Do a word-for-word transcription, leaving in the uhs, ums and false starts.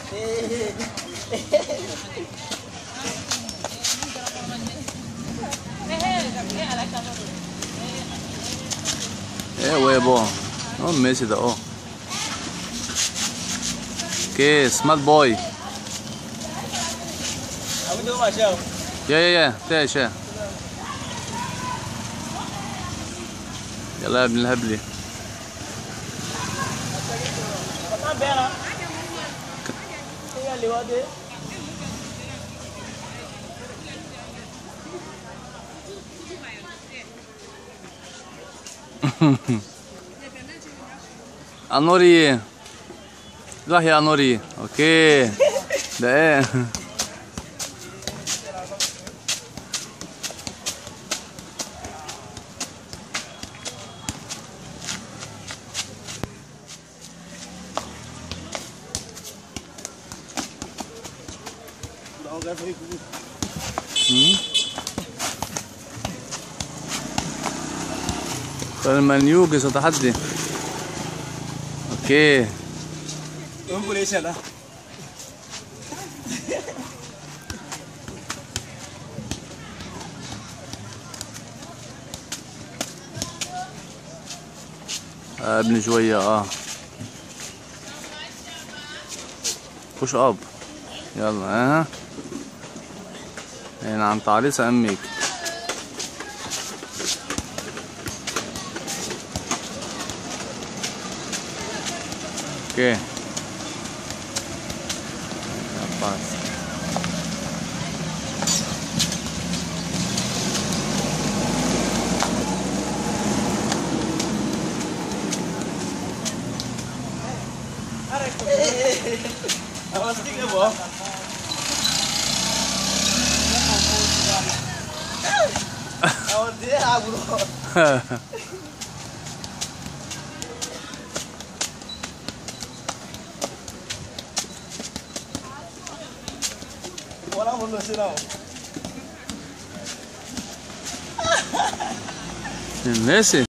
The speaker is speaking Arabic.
Eh huevo, no Messi da oh. Okay, smart boy. Yeah yeah yeah, ده شيء. يلا يا ابن الهبلي. انوري راح يا انوري. اوكي ده ايه المنيوجس تحدي. اوكي انقل ايش هذا؟ آه ابني شوية اه بوش اب. يلا ها هنا عن تعريس اميك. اوكي Awas tiga boh. Awas dia aku loh. Orang belum sirau. Messi.